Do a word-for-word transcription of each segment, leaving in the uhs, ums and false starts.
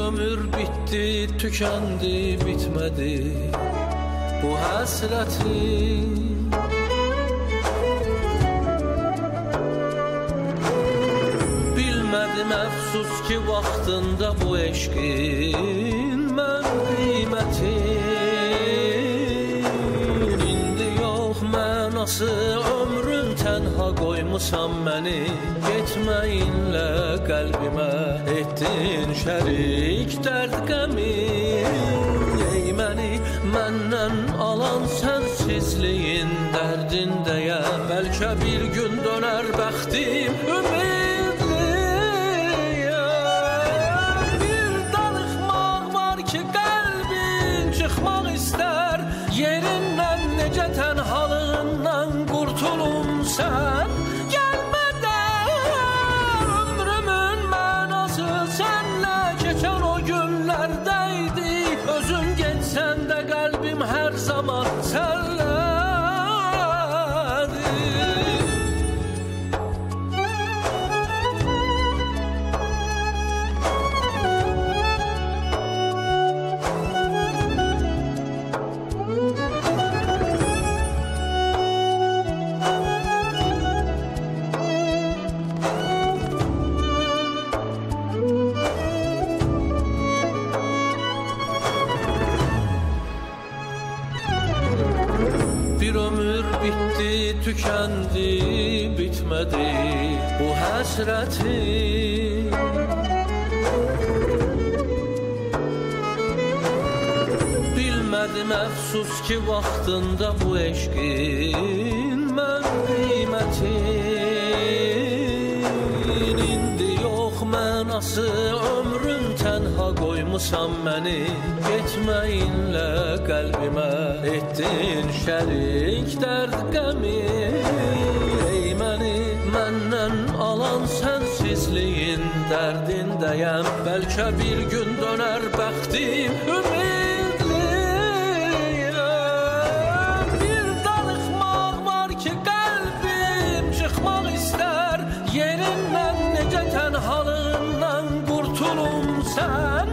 ömür bitti, tükendi, bitmedi bu hasretin. Bilmedim əfsus ki vaxtında bu eşqin mən qiymətin. İndi yox mənası ömrün tənha qoymusan məni. Getməyinlə qəlbimə etdin şərik dərd qəmin. Ey məni məndən alan sənsizliyin dərdindəyəm. Bəlkə bir gün dönər bəxtim ümidliyəm. Bir darıxmaq var ki qəlbin çıxmaq istər. Yerindən necə tənhalığından qurtulum sən. Özün geçsen de kalbim her zaman senledir. Bir ömür bitti, tükendi, bitmedi bu hasretin. Bilmedim əfsus ki vaxtında bu eşqin mən qiymətin. İndi yox mənası ömrün tənha qoymusan məni. Getməyinlə qəlbimə etdin şərik dərd qəmin. Ey məni məndən alan sənsizliyin dərdindəyəm. Bəlkə bir gün dönər bəxtim ümidliyəm. Bir darıxmaq var ki qəlbim çıxmaq istər. Yerindən necə tənhalığından qurtulum sən.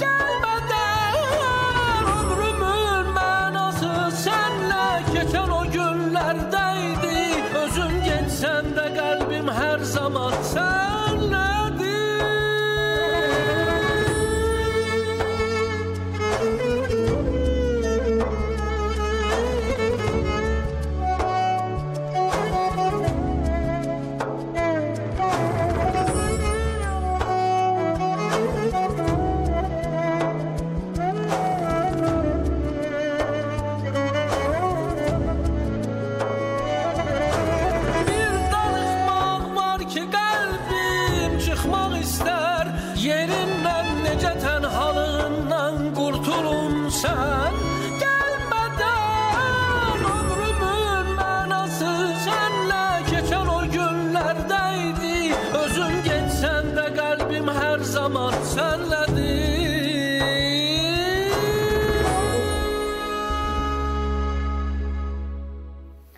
Geçen o günlerdeydi. Özün geçsen de kalbim her zaman senledir. Yerindən necə tənhalığından qurtulum sən.